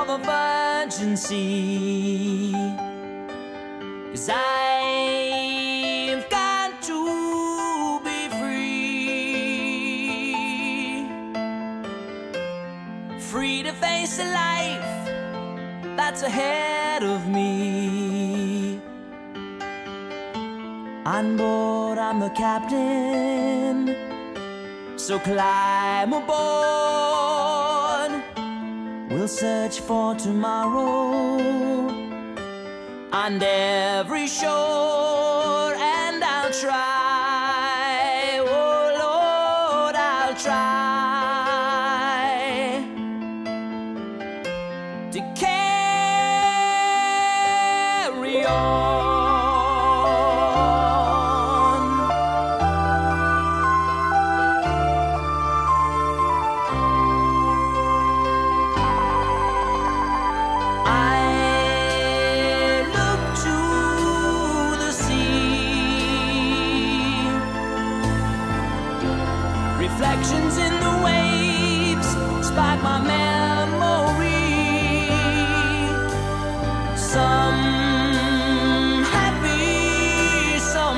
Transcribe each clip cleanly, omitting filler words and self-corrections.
of a virgin sea. 'Cause I've got to be free, free to face a life that's ahead of me. On board, I'm the captain, so climb aboard. We'll search for tomorrow on every shore, and I'll try, oh Lord, I'll try to carry on. Reflections in the waves spark my memory. Some happy, some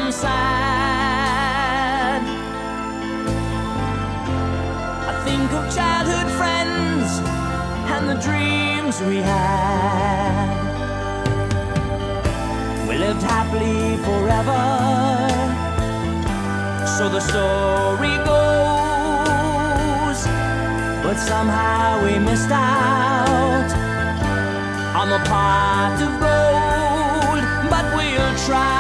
sad. I think of childhood friends and the dreams we had. We lived happily forever, so the story goes. But somehow we missed out on the pot of gold. But we'll try.